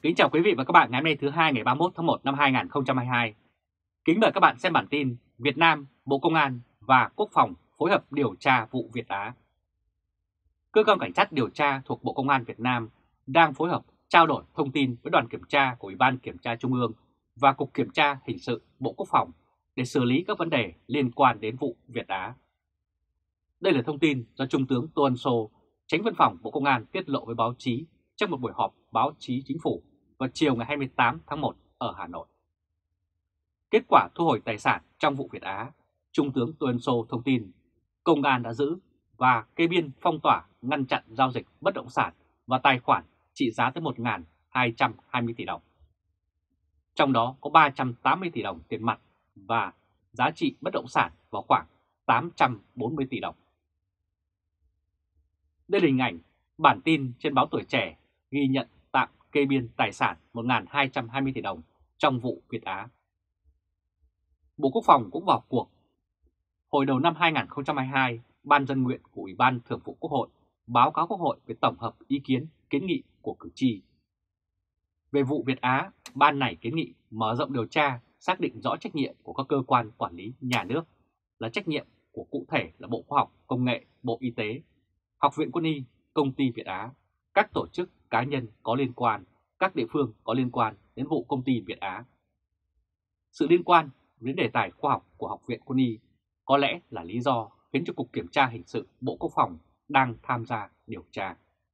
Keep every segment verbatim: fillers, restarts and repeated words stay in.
Kính chào quý vị và các bạn ngày hôm nay thứ hai ngày ba mươi mốt tháng một năm hai nghìn không trăm hai mươi hai. Kính mời các bạn xem bản tin Việt Nam, Bộ Công an và Quốc phòng phối hợp điều tra vụ Việt Á. Cơ quan cảnh sát điều tra thuộc Bộ Công an Việt Nam đang phối hợp trao đổi thông tin với đoàn kiểm tra của Ủy ban Kiểm tra Trung ương và Cục Kiểm tra Hình sự Bộ Quốc phòng để xử lý các vấn đề liên quan đến vụ Việt Á. Đây là thông tin do Trung tướng Tô Ân Sô, Chánh Văn phòng Bộ Công an tiết lộ với báo chí trong một buổi họp báo chí chính phủ vào chiều ngày hai mươi tám tháng một ở Hà Nội. Kết quả thu hồi tài sản trong vụ Việt Á, Trung tướng Tô Ân Sô thông tin Công an đã giữ và kê biên phong tỏa ngăn chặn giao dịch bất động sản và tài khoản trị giá tới một nghìn hai trăm hai mươi tỷ đồng. Trong đó có ba trăm tám mươi tỷ đồng tiền mặt và giá trị bất động sản vào khoảng tám trăm bốn mươi tỷ đồng. Đây là hình ảnh bản tin trên báo Tuổi Trẻ ghi nhận tạm kê biên tài sản một nghìn hai trăm hai mươi tỷ đồng trong vụ Việt Á. Bộ Quốc phòng cũng vào cuộc. Hồi đầu năm hai nghìn không trăm hai mươi hai, Ban dân nguyện của Ủy ban Thường vụ Quốc hội báo cáo Quốc hội về tổng hợp ý kiến, kiến nghị của cử tri. Về vụ Việt Á, Ban này kiến nghị mở rộng điều tra, xác định rõ trách nhiệm của các cơ quan quản lý nhà nước là trách nhiệm của cụ thể là Bộ Khoa học, Công nghệ, Bộ Y tế, Học viện Quân y, Công ty Việt Á, các tổ chức cá nhân có liên quan, các địa phương có liên quan đến vụ Công ty Việt Á. Sự liên quan đến đề tài khoa học của Học viện Quân y có lẽ là lý do khiến cho Cục Kiểm tra Hình sự Bộ Quốc phòng đang tham gia điều tra.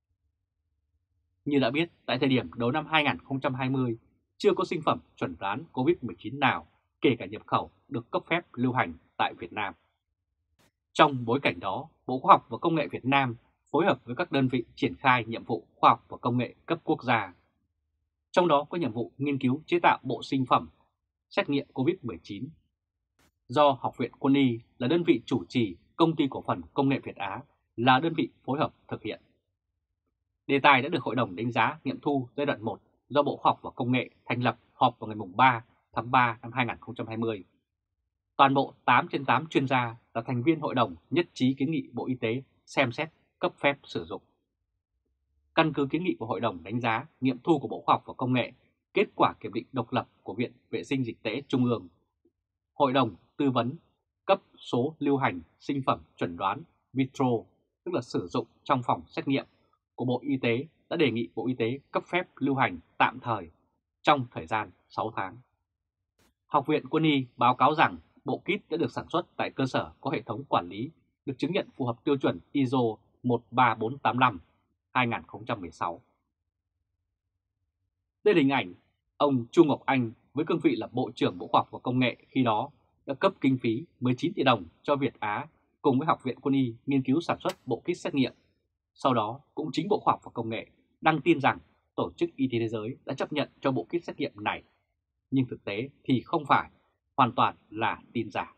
Như đã biết, tại thời điểm đầu năm hai nghìn không trăm hai mươi, chưa có sinh phẩm chuẩn đoán Covid mười chín nào, kể cả nhập khẩu, được cấp phép lưu hành tại Việt Nam. Trong bối cảnh đó, Bộ Khoa học và Công nghệ Việt Nam phối hợp với các đơn vị triển khai nhiệm vụ khoa học và công nghệ cấp quốc gia. Trong đó có nhiệm vụ nghiên cứu chế tạo bộ sinh phẩm xét nghiệm Covid mười chín. Do Học viện Quân y là đơn vị chủ trì, Công ty Cổ phần Công nghệ Việt Á là đơn vị phối hợp thực hiện. Đề tài đã được Hội đồng đánh giá nghiệm thu giai đoạn một do Bộ Khoa học và Công nghệ thành lập họp vào ngày ba tháng ba năm hai nghìn không trăm hai mươi. Toàn bộ tám trên tám chuyên gia là thành viên hội đồng nhất trí kiến nghị Bộ Y tế xem xét cấp phép sử dụng. Căn cứ kiến nghị của Hội đồng đánh giá nghiệm thu của Bộ Khoa học và Công nghệ, kết quả kiểm định độc lập của Viện Vệ sinh Dịch tễ Trung ương, Hội đồng tư vấn cấp số lưu hành sinh phẩm chuẩn đoán vitro, tức là sử dụng trong phòng xét nghiệm của Bộ Y tế, đã đề nghị Bộ Y tế cấp phép lưu hành tạm thời trong thời gian sáu tháng. Học viện Quân y báo cáo rằng bộ kit đã được sản xuất tại cơ sở có hệ thống quản lý, được chứng nhận phù hợp tiêu chuẩn i ét ô một ba bốn tám năm hai nghìn không trăm mười sáu. Đây là hình ảnh ông Chu Ngọc Anh với cương vị là Bộ trưởng Bộ Khoa học và Công nghệ khi đó đã cấp kinh phí mười chín tỷ đồng cho Việt Á cùng với Học viện Quân y nghiên cứu sản xuất bộ kit xét nghiệm. Sau đó cũng chính Bộ Khoa học và Công nghệ đăng tin rằng Tổ chức Y tế Thế giới đã chấp nhận cho bộ kit xét nghiệm này. Nhưng thực tế thì không phải, hoàn toàn là tin giả.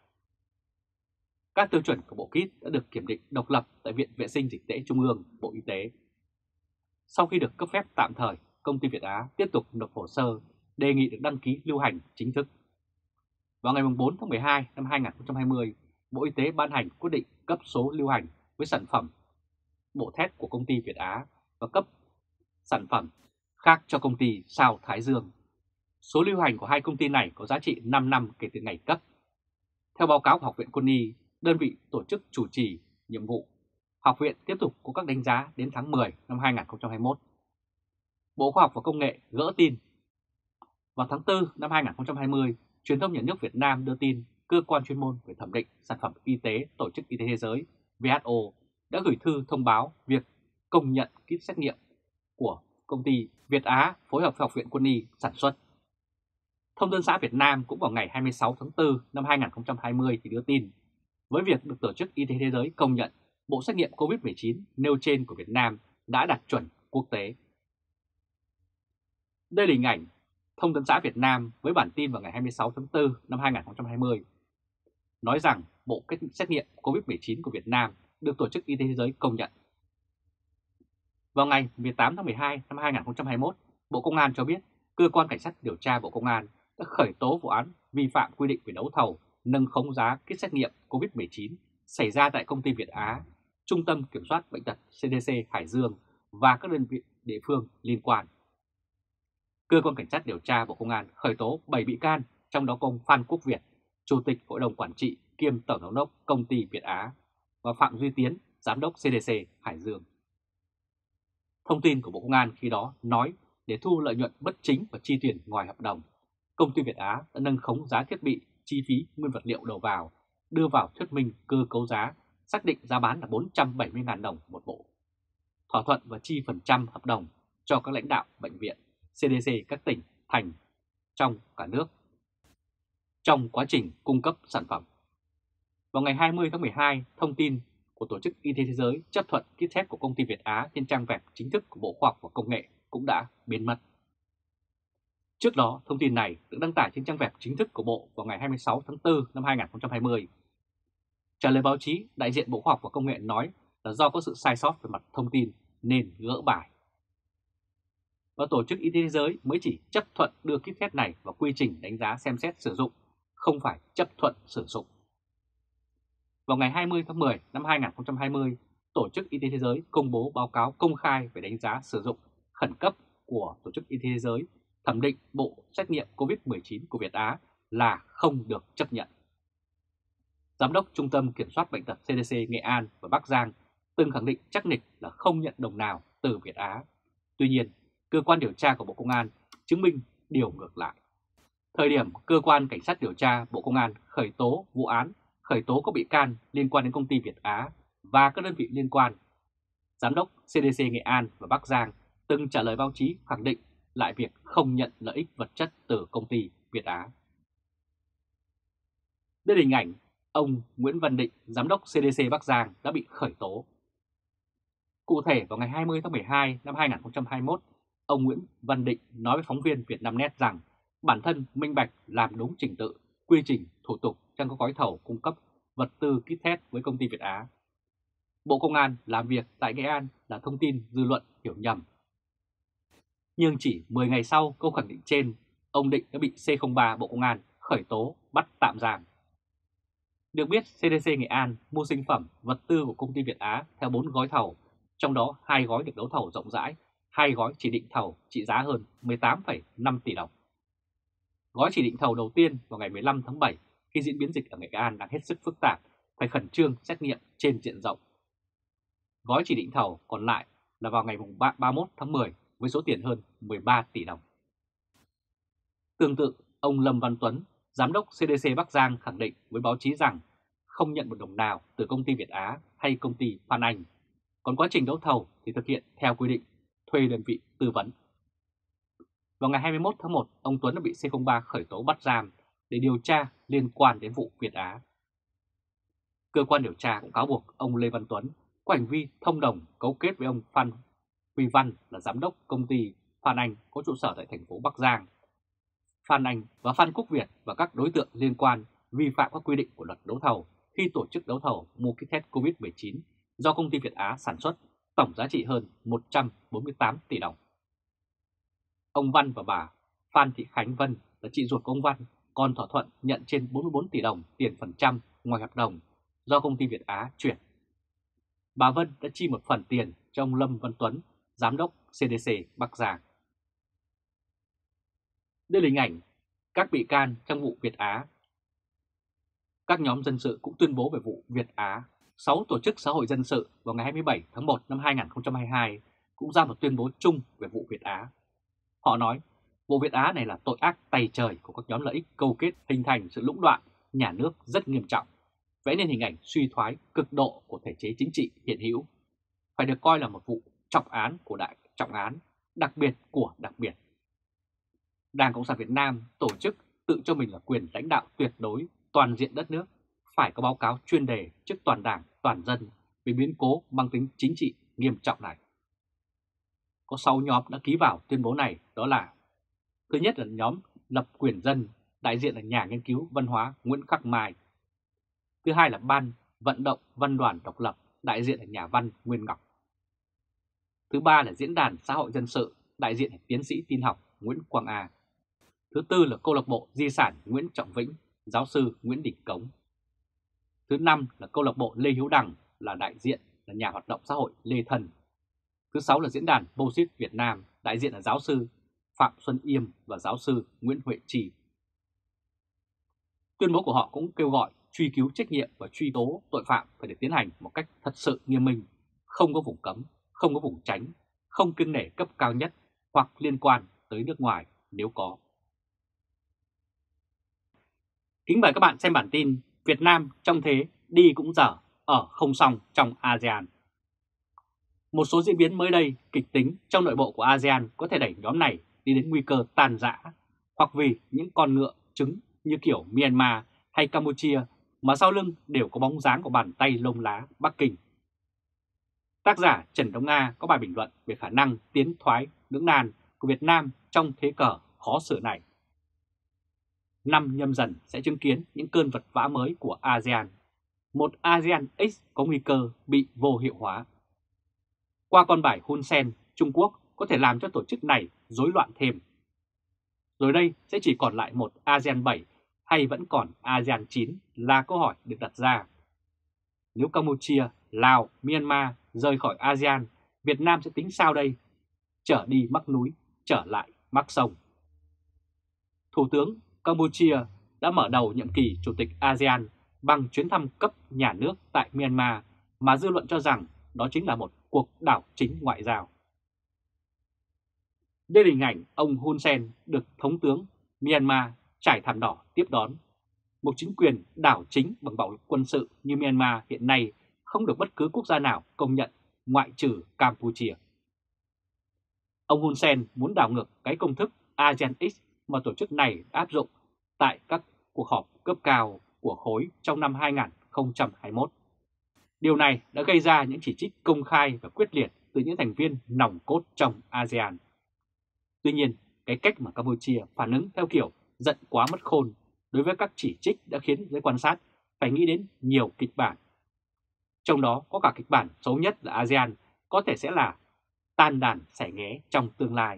Các tiêu chuẩn của bộ kit đã được kiểm định độc lập tại Viện Vệ sinh Dịch tễ Trung ương, Bộ Y tế. Sau khi được cấp phép tạm thời, Công ty Việt Á tiếp tục nộp hồ sơ đề nghị được đăng ký lưu hành chính thức. Vào ngày bốn tháng mười hai năm hai nghìn không trăm hai mươi, Bộ Y tế ban hành quyết định cấp số lưu hành với sản phẩm bộ thét của Công ty Việt Á và cấp sản phẩm khác cho công ty Sao Thái Dương. Số lưu hành của hai công ty này có giá trị năm năm kể từ ngày cấp. Theo báo cáo của Học viện Quân y, đơn vị tổ chức chủ trì nhiệm vụ, Học viện tiếp tục có các đánh giá đến tháng mười năm hai nghìn không trăm hai mươi mốt. Bộ Khoa học và Công nghệ gỡ tin. Vào tháng tư năm hai nghìn không trăm hai mươi, Truyền thông Nhà nước Việt Nam đưa tin cơ quan chuyên môn về thẩm định sản phẩm y tế Tổ chức Y tế Thế giới W H O đã gửi thư thông báo việc công nhận kit xét nghiệm của công ty Việt Á phối hợp với Học viện Quân y sản xuất. Thông tấn xã Việt Nam cũng vào ngày hai mươi sáu tháng tư năm hai nghìn không trăm hai mươi thì đưa tin với việc được Tổ chức Y tế Thế giới công nhận, bộ xét nghiệm Covid mười chín nêu trên của Việt Nam đã đạt chuẩn quốc tế. Đây là hình ảnh Thông tấn xã Việt Nam với bản tin vào ngày hai mươi sáu tháng tư năm hai nghìn không trăm hai mươi nói rằng bộ kết xét nghiệm Covid mười chín của Việt Nam được Tổ chức Y tế Thế giới công nhận. Vào ngày mười tám tháng mười hai năm hai nghìn không trăm hai mươi mốt, Bộ Công an cho biết Cơ quan Cảnh sát điều tra Bộ Công an đã khởi tố vụ án vi phạm quy định về đấu thầu nâng khống giá kit xét nghiệm Covid mười chín xảy ra tại Công ty Việt Á, Trung tâm Kiểm soát Bệnh tật C D C Hải Dương và các đơn vị địa phương liên quan. Cơ quan Cảnh sát điều tra Bộ Công an khởi tố bảy bị can, trong đó có ông Phan Quốc Việt, Chủ tịch Hội đồng Quản trị kiêm Tổng giám đốc Công ty Việt Á, và Phạm Duy Tiến, Giám đốc xê đê xê Hải Dương. Thông tin của Bộ Công an khi đó nói để thu lợi nhuận bất chính và chi tiền ngoài hợp đồng, Công ty Việt Á đã nâng khống giá thiết bị, chi phí nguyên vật liệu đầu vào, đưa vào thuyết minh cơ cấu giá, xác định giá bán là bốn trăm bảy mươi nghìn đồng một bộ. Thỏa thuận và chi phần trăm hợp đồng cho các lãnh đạo bệnh viện, xê đê xê các tỉnh, thành trong cả nước trong quá trình cung cấp sản phẩm. Vào ngày hai mươi tháng mười hai, thông tin của Tổ chức Y tế Thế giới chấp thuận kit test của Công ty Việt Á trên trang web chính thức của Bộ Khoa học và Công nghệ cũng đã biến mất. Trước đó, thông tin này được đăng tải trên trang web chính thức của Bộ vào ngày hai mươi sáu tháng tư năm hai nghìn không trăm hai mươi. Trả lời báo chí, đại diện Bộ Khoa học và Công nghệ nói là do có sự sai sót về mặt thông tin nên gỡ bài. Và Tổ chức Y tế Thế giới mới chỉ chấp thuận đưa kit test này vào quy trình đánh giá xem xét sử dụng, không phải chấp thuận sử dụng. Vào ngày hai mươi tháng mười năm hai nghìn không trăm hai mươi, Tổ chức Y tế Thế giới công bố báo cáo công khai về đánh giá sử dụng khẩn cấp của Tổ chức Y tế Thế giới, thẩm định bộ xét nghiệm Covid mười chín của Việt Á là không được chấp nhận. Giám đốc Trung tâm Kiểm soát Bệnh tật xê đê xê Nghệ An và Bắc Giang từng khẳng định chắc nịch là không nhận đồng nào từ Việt Á. Tuy nhiên, cơ quan điều tra của Bộ Công an chứng minh điều ngược lại. Thời điểm cơ quan Cảnh sát điều tra Bộ Công an khởi tố vụ án, khởi tố các bị can liên quan đến Công ty Việt Á và các đơn vị liên quan, Giám đốc xê đê xê Nghệ An và Bắc Giang từng trả lời báo chí khẳng định lại việc không nhận lợi ích vật chất từ Công ty Việt Á. Đây là hình ảnh ông Nguyễn Văn Định, Giám đốc xê đê xê Bắc Giang đã bị khởi tố. Cụ thể, vào ngày hai mươi tháng mười hai năm hai nghìn không trăm hai mươi mốt, ông Nguyễn Văn Định nói với phóng viên Vietnamnet rằng bản thân minh bạch làm đúng trình tự, quy trình, thủ tục trong các gói thầu cung cấp vật tư kit test với Công ty Việt Á. Bộ Công an làm việc tại Nghệ An là thông tin dư luận hiểu nhầm. Nhưng chỉ mười ngày sau câu khẳng định trên, ông Định đã bị xê không ba Bộ Công an khởi tố bắt tạm giam. Được biết, xê đê xê Nghệ An mua sinh phẩm, vật tư của Công ty Việt Á theo bốn gói thầu, trong đó hai gói được đấu thầu rộng rãi, hai gói chỉ định thầu trị giá hơn mười tám phẩy năm tỷ đồng. Gói chỉ định thầu đầu tiên vào ngày mười lăm tháng bảy, khi diễn biến dịch ở Nghệ An đang hết sức phức tạp, phải khẩn trương xét nghiệm trên diện rộng. Gói chỉ định thầu còn lại là vào ngày ba mươi mốt tháng mười với số tiền hơn mười ba tỷ đồng. Tương tự, ông Lâm Văn Tuấn, Giám đốc xê đê xê Bắc Giang khẳng định với báo chí rằng không nhận một đồng nào từ Công ty Việt Á hay Công ty Phan Anh, còn quá trình đấu thầu thì thực hiện theo quy định, thuê đơn vị tư vấn. Vào ngày hai mươi mốt tháng một, ông Tuấn đã bị xê không ba khởi tố bắt giam để điều tra liên quan đến vụ Việt Á. Cơ quan điều tra cũng cáo buộc ông Lê Văn Tuấn có hành vi thông đồng cấu kết với ông Phan Huy Văn là Giám đốc Công ty Phan Anh có trụ sở tại thành phố Bắc Giang. Phan Anh và Phan Quốc Việt và các đối tượng liên quan vi phạm các quy định của luật đấu thầu khi tổ chức đấu thầu mua kit test Covid mười chín do Công ty Việt Á sản xuất, tổng giá trị hơn một trăm bốn mươi tám tỷ đồng. Ông Văn và bà Phan Thị Khánh Vân là chị ruột của ông Văn còn thỏa thuận nhận trên bốn mươi bốn tỷ đồng tiền phần trăm ngoài hợp đồng do Công ty Việt Á chuyển. Bà Vân đã chi một phần tiền cho ông Lâm Văn Tuấn, Giám đốc xê đê xê Bắc Giang. Đây là hình ảnh các bị can trong vụ Việt Á. Các nhóm dân sự cũng tuyên bố về vụ Việt Á. Sáu tổ chức xã hội dân sự vào ngày hai mươi bảy tháng một năm hai nghìn không trăm hai mươi hai cũng ra một tuyên bố chung về vụ Việt Á. Họ nói vụ Việt Á này là tội ác tày trời của các nhóm lợi ích câu kết hình thành sự lũng đoạn nhà nước rất nghiêm trọng, vẽ nên hình ảnh suy thoái cực độ của thể chế chính trị hiện hữu, phải được coi là một vụ trọng án của đại trọng án, đặc biệt của đặc biệt. Đảng Cộng sản Việt Nam tổ chức tự cho mình là quyền lãnh đạo tuyệt đối toàn diện đất nước, phải có báo cáo chuyên đề trước toàn đảng, toàn dân về biến cố mang tính chính trị nghiêm trọng này. Có sáu nhóm đã ký vào tuyên bố này, đó là: thứ nhất là nhóm Lập Quyền Dân, đại diện là nhà nghiên cứu văn hóa Nguyễn Khắc Mai. Thứ hai là Ban Vận động Văn đoàn Độc lập, đại diện là nhà văn Nguyên Ngọc. Thứ ba là Diễn đàn Xã hội Dân sự, đại diện là tiến sĩ tin học Nguyễn Quang A. Thứ tư là Câu lạc bộ Di sản Nguyễn Trọng Vĩnh, giáo sư Nguyễn Đình Cống. Thứ năm là Câu lạc bộ Lê Hiếu Đằng, là đại diện là nhà hoạt động xã hội Lê Thân. Thứ sáu là Diễn đàn Bosit Việt Nam, đại diện là giáo sư Phạm Xuân Yêm và giáo sư Nguyễn Huệ Trì. Tuyên bố của họ cũng kêu gọi truy cứu trách nhiệm và truy tố tội phạm phải được tiến hành một cách thật sự nghiêm minh, không có vùng cấm, không có vùng tránh, không kiêng nể cấp cao nhất hoặc liên quan tới nước ngoài nếu có. Kính mời các bạn xem bản tin Việt Nam trong thế đi cũng dở, ở không xong trong a sê an. Một số diễn biến mới đây kịch tính trong nội bộ của a sê an có thể đẩy nhóm này đi đến nguy cơ tan rã, hoặc vì những con ngựa trứng như kiểu Myanmar hay Campuchia mà sau lưng đều có bóng dáng của bàn tay lông lá Bắc Kinh. Tác giả Trần Đống Nga có bài bình luận về khả năng tiến thoái lưỡng nan của Việt Nam trong thế cờ khó xử này. Năm Nhâm Dần sẽ chứng kiến những cơn vật vã mới của a sê an, một a sê an X có nguy cơ bị vô hiệu hóa. Qua con bài Hun Sen, Trung Quốc có thể làm cho tổ chức này rối loạn thêm. Rồi đây sẽ chỉ còn lại một a sê an bảy hay vẫn còn a sê an chín là câu hỏi được đặt ra. Nếu Campuchia, Lào, Myanmar rời khỏi a sê an, Việt Nam sẽ tính sao đây? Trở đi mắc núi, trở lại mắc sông. Thủ tướng Campuchia đã mở đầu nhiệm kỳ Chủ tịch a sê an bằng chuyến thăm cấp nhà nước tại Myanmar mà dư luận cho rằng đó chính là một cuộc đảo chính ngoại giao. Đây là hình ảnh ông Hun Sen được Thống tướng Myanmar trải thảm đỏ tiếp đón. Một chính quyền đảo chính bằng bạo lực quân sự như Myanmar hiện nay không được bất cứ quốc gia nào công nhận ngoại trừ Campuchia. Ông Hun Sen muốn đảo ngược cái công thức a sê an X mà tổ chức này đã áp dụng tại các cuộc họp cấp cao của khối trong năm hai nghìn không trăm hai mươi mốt. Điều này đã gây ra những chỉ trích công khai và quyết liệt từ những thành viên nòng cốt trong a sê an. Tuy nhiên, cái cách mà Campuchia phản ứng theo kiểu giận quá mất khôn đối với các chỉ trích đã khiến giới quan sát phải nghĩ đến nhiều kịch bản. Trong đó có cả kịch bản xấu nhất là a sê an có thể sẽ là tan đàn xẻ nghé trong tương lai.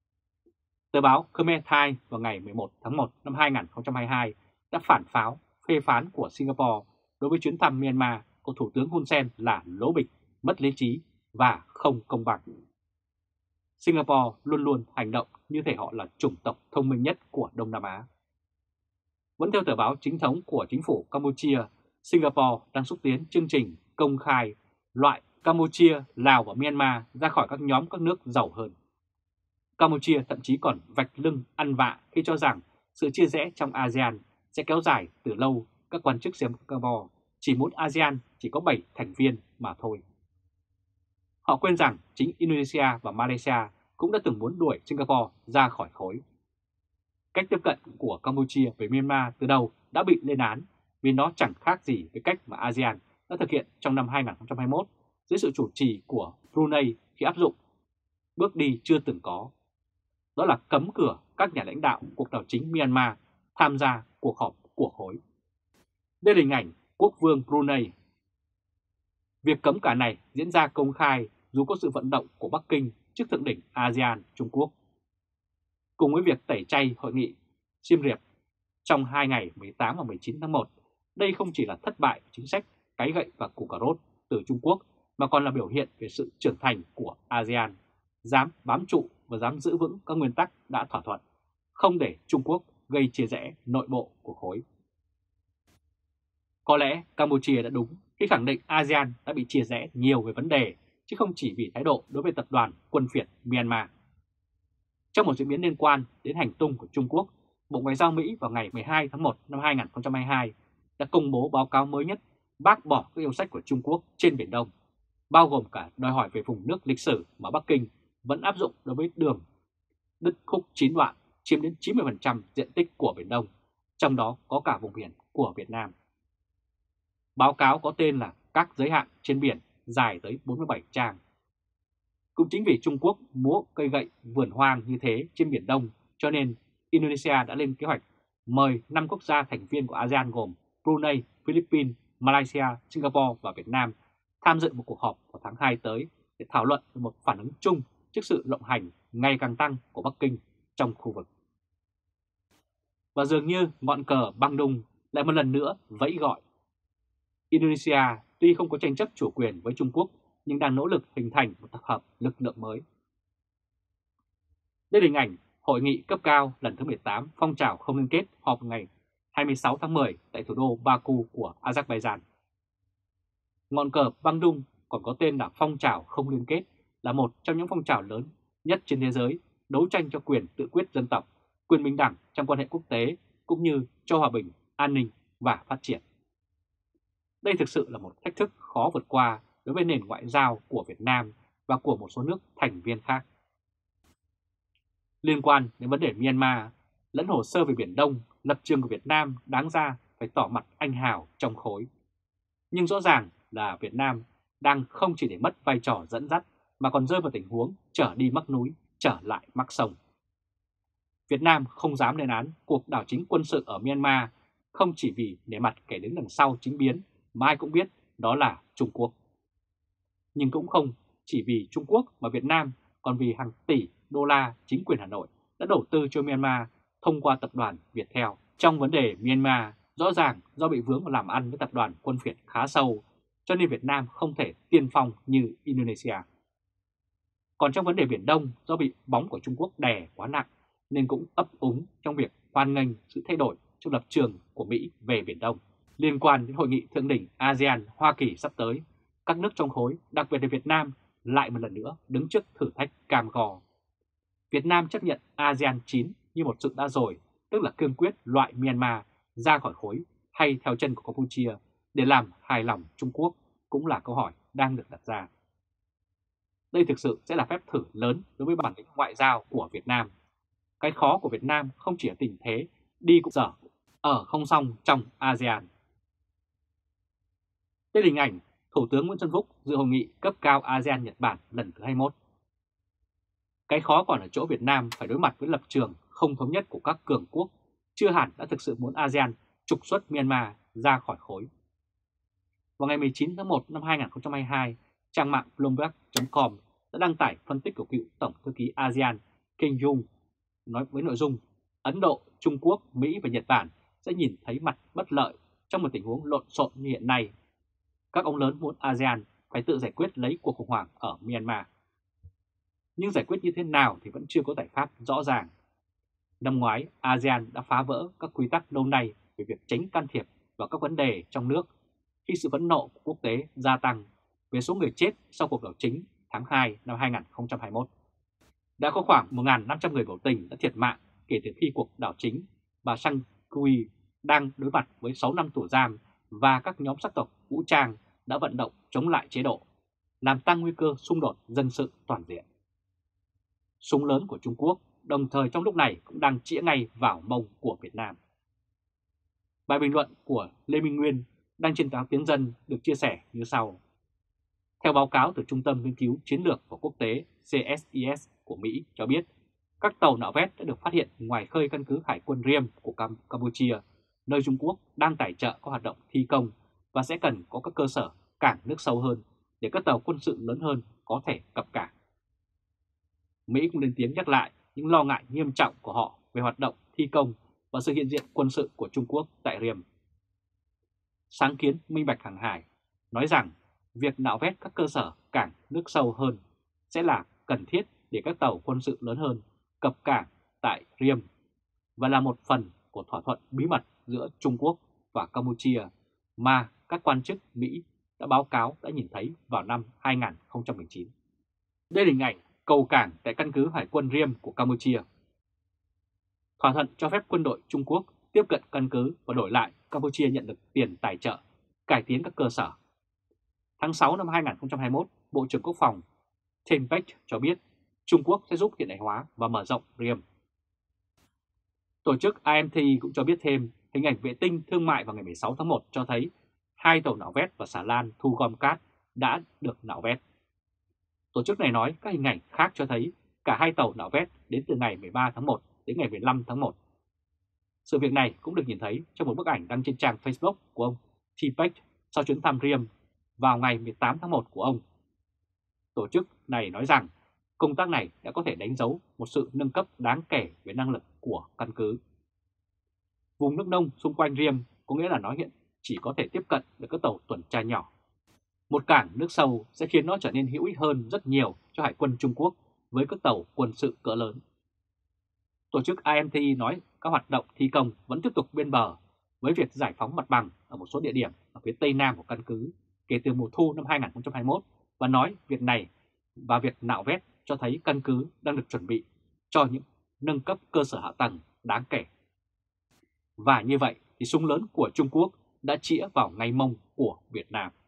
Tờ báo Khmer Times vào ngày mười một tháng một năm hai nghìn không trăm hai mươi hai đã phản pháo phê phán của Singapore đối với chuyến thăm Myanmar của Thủ tướng Hun Sen là lố bịch, mất lý trí và không công bằng. Singapore luôn luôn hành động như thể họ là chủng tộc thông minh nhất của Đông Nam Á. Vẫn theo tờ báo chính thống của chính phủ Campuchia, Singapore đang xúc tiến chương trình công khai loại Campuchia, Lào và Myanmar ra khỏi các nhóm các nước giàu hơn. Campuchia thậm chí còn vạch lưng ăn vạ khi cho rằng sự chia rẽ trong a sê an sẽ kéo dài từ lâu. Các quan chức Singapore chỉ muốn a sê an chỉ có bảy thành viên mà thôi. Họ quên rằng chính Indonesia và Malaysia cũng đã từng muốn đuổi Singapore ra khỏi khối. Cách tiếp cận của Campuchia với Myanmar từ đầu đã bị lên án vì nó chẳng khác gì với cách mà a sê an đã thực hiện trong năm hai nghìn không trăm hai mươi mốt dưới sự chủ trì của Brunei khi áp dụng bước đi chưa từng có. Đó là cấm cửa các nhà lãnh đạo cuộc đảo chính Myanmar tham gia cuộc họp của khối. Đây là hình ảnh quốc vương Brunei. Việc cấm cả này diễn ra công khai dù có sự vận động của Bắc Kinh trước thượng đỉnh a sê an Trung Quốc. Cùng với việc tẩy chay hội nghị Siem Reap trong hai ngày mười tám và mười chín tháng một, đây không chỉ là thất bại chính sách cái gậy và củ cà rốt từ Trung Quốc mà còn là biểu hiện về sự trưởng thành của a sê an, dám bám trụ và dám giữ vững các nguyên tắc đã thỏa thuận, không để Trung Quốc gây chia rẽ nội bộ của khối. Có lẽ Campuchia đã đúng khi khẳng định a sê an đã bị chia rẽ nhiều về vấn đề, chứ không chỉ vì thái độ đối với tập đoàn quân phiệt Myanmar. Trong một diễn biến liên quan đến hành tung của Trung Quốc, Bộ Ngoại giao Mỹ vào ngày mười hai tháng một năm hai nghìn không trăm hai mươi hai đã công bố báo cáo mới nhất bác bỏ các yêu sách của Trung Quốc trên Biển Đông, bao gồm cả đòi hỏi về vùng nước lịch sử mà Bắc Kinh vẫn áp dụng đối với đường đứt khúc chín đoạn chiếm đến chín mươi phần trăm diện tích của Biển Đông, trong đó có cả vùng biển của Việt Nam. Báo cáo có tên là Các giới hạn trên biển, dài tới bốn mươi bảy trang. Cũng chính vì Trung Quốc múa cây gậy vườn hoang như thế trên Biển Đông, cho nên Indonesia đã lên kế hoạch mời năm quốc gia thành viên của a sê an gồm Brunei, Philippines, Malaysia, Singapore và Việt Nam tham dự một cuộc họp vào tháng hai tới để thảo luận về một phản ứng chung trước sự lộng hành ngày càng tăng của Bắc Kinh trong khu vực. Và dường như ngọn cờ băng đung lại một lần nữa vẫy gọi. Indonesia tuy không có tranh chấp chủ quyền với Trung Quốc nhưng đang nỗ lực hình thành một tập hợp lực lượng mới. Đây là hình ảnh Hội nghị cấp cao lần thứ mười tám phong trào không liên kết họp ngày hai mươi sáu tháng mười tại thủ đô Baku của Azerbaijan. Ngọn cờ Bandung còn có tên là phong trào không liên kết là một trong những phong trào lớn nhất trên thế giới đấu tranh cho quyền tự quyết dân tộc, quyền bình đẳng trong quan hệ quốc tế cũng như cho hòa bình, an ninh và phát triển. Đây thực sự là một thách thức khó vượt qua đối với nền ngoại giao của Việt Nam và của một số nước thành viên khác. Liên quan đến vấn đề Myanmar, lẫn hồ sơ về Biển Đông, lập trường của Việt Nam đáng ra phải tỏ mặt anh hào trong khối. Nhưng rõ ràng là Việt Nam đang không chỉ để mất vai trò dẫn dắt mà còn rơi vào tình huống trở đi mắc núi, trở lại mắc sông. Việt Nam không dám lên án cuộc đảo chính quân sự ở Myanmar không chỉ vì nể mặt kẻ đứng đằng sau chính biến mà ai cũng biết đó là Trung Quốc. Nhưng cũng không chỉ vì Trung Quốc mà Việt Nam còn vì hàng tỷ đô la chính quyền Hà Nội đã đầu tư cho Myanmar thông qua tập đoàn Viettel. Trong vấn đề Myanmar, rõ ràng do bị vướng vào làm ăn với tập đoàn quân Việt khá sâu, cho nên Việt Nam không thể tiên phong như Indonesia. Còn trong vấn đề Biển Đông, do bị bóng của Trung Quốc đè quá nặng, nên cũng ấp úng trong việc hoan nghênh sự thay đổi trong lập trường của Mỹ về Biển Đông. Liên quan đến hội nghị thượng đỉnh ASEAN-Hoa Kỳ sắp tới, các nước trong khối, đặc biệt là Việt Nam, lại một lần nữa đứng trước thử thách cam go. Việt Nam chấp nhận ASEAN chín như một sự đã rồi, tức là cương quyết loại Myanmar ra khỏi khối hay theo chân của Campuchia để làm hài lòng Trung Quốc cũng là câu hỏi đang được đặt ra. Đây thực sự sẽ là phép thử lớn đối với bản lĩnh ngoại giao của Việt Nam. Cái khó của Việt Nam không chỉ ở tình thế đi cũng dở, ở không xong trong ASEAN. Đây là hình ảnh Thủ tướng Nguyễn Xuân Phúc dự hội nghị cấp cao ASEAN-Nhật Bản lần thứ hai mươi mốt. Cái khó còn ở chỗ Việt Nam phải đối mặt với lập trường không thống nhất của các cường quốc, chưa hẳn đã thực sự muốn ASEAN trục xuất Myanmar ra khỏi khối. Vào ngày mười chín tháng một năm hai nghìn không trăm hai mươi hai, trang mạng Bloomberg chấm com đã đăng tải phân tích của cựu Tổng thư ký ASEAN Kim Jong nói với nội dung Ấn Độ, Trung Quốc, Mỹ và Nhật Bản sẽ nhìn thấy mặt bất lợi trong một tình huống lộn xộn như hiện nay. Các ông lớn muốn ASEAN phải tự giải quyết lấy cuộc khủng hoảng ở Myanmar. Nhưng giải quyết như thế nào thì vẫn chưa có giải pháp rõ ràng. Năm ngoái, ASEAN đã phá vỡ các quy tắc lâu nay về việc tránh can thiệp vào các vấn đề trong nước khi sự phẫn nộ của quốc tế gia tăng về số người chết sau cuộc đảo chính tháng hai năm hai nghìn không trăm hai mươi mốt. Đã có khoảng một nghìn năm trăm người biểu tình đã thiệt mạng kể từ khi cuộc đảo chính bà Sang Kui đang đối mặt với sáu năm tù giam và các nhóm sắc tộc vũ trang đã vận động chống lại chế độ, làm tăng nguy cơ xung đột dân sự toàn diện. Súng lớn của Trung Quốc đồng thời trong lúc này cũng đang chĩa ngay vào mông của Việt Nam. Bài bình luận của Lê Minh Nguyên đăng trên báo Tiếng Dân được chia sẻ như sau. Theo báo cáo từ Trung tâm Nghiên cứu Chiến lược và Quốc tế C S I S của Mỹ cho biết, các tàu nạo vét đã được phát hiện ngoài khơi căn cứ Hải quân Ream của Cam Campuchia, nơi Trung Quốc đang tài trợ các hoạt động thi công và sẽ cần có các cơ sở cảng nước sâu hơn để các tàu quân sự lớn hơn có thể cập cảng. Mỹ cũng lên tiếng nhắc lại những lo ngại nghiêm trọng của họ về hoạt động thi công và sự hiện diện quân sự của Trung Quốc tại Ream. Sáng kiến Minh bạch hàng hải nói rằng việc nạo vét các cơ sở cảng nước sâu hơn sẽ là cần thiết để các tàu quân sự lớn hơn cập cảng tại Ream và là một phần của thỏa thuận bí mật giữa Trung Quốc và Campuchia mà các quan chức Mỹ đã báo cáo đã nhìn thấy vào năm hai nghìn không trăm mười chín. Đây là hình ảnh cầu cảng tại căn cứ Hải quân Ream của Campuchia. Thỏa thuận cho phép quân đội Trung Quốc tiếp cận căn cứ và đổi lại Campuchia nhận được tiền tài trợ, cải tiến các cơ sở. Tháng sáu năm hai nghìn không trăm hai mươi mốt, Bộ trưởng Quốc phòng Ten Peck cho biết Trung Quốc sẽ giúp hiện đại hóa và mở rộng Ream. Tổ chức I M T cũng cho biết thêm hình ảnh vệ tinh thương mại vào ngày mười sáu tháng một cho thấy hai tàu nạo vét và xà lan thu gom cát đã được nạo vét. Tổ chức này nói các hình ảnh khác cho thấy cả hai tàu nạo vét đến từ ngày mười ba tháng một đến ngày mười lăm tháng một. Sự việc này cũng được nhìn thấy trong một bức ảnh đăng trên trang Facebook của ông T. Peck sau chuyến thăm Ream vào ngày mười tám tháng một của ông. Tổ chức này nói rằng công tác này đã có thể đánh dấu một sự nâng cấp đáng kể về năng lực của căn cứ. Vùng nước nông xung quanh Ream có nghĩa là nó hiện chỉ có thể tiếp cận được các tàu tuần tra nhỏ. Một cảng nước sâu sẽ khiến nó trở nên hữu ích hơn rất nhiều cho Hải quân Trung Quốc với các tàu quân sự cỡ lớn. Tổ chức i em tê i nói các hoạt động thi công vẫn tiếp tục bên bờ với việc giải phóng mặt bằng ở một số địa điểm ở phía tây nam của căn cứ kể từ mùa thu năm hai nghìn không trăm hai mươi mốt, và nói việc này và việc nạo vét cho thấy căn cứ đang được chuẩn bị cho những nâng cấp cơ sở hạ tầng đáng kể. Và như vậy thì súng lớn của Trung Quốc đã chĩa vào ngay mông của Việt Nam.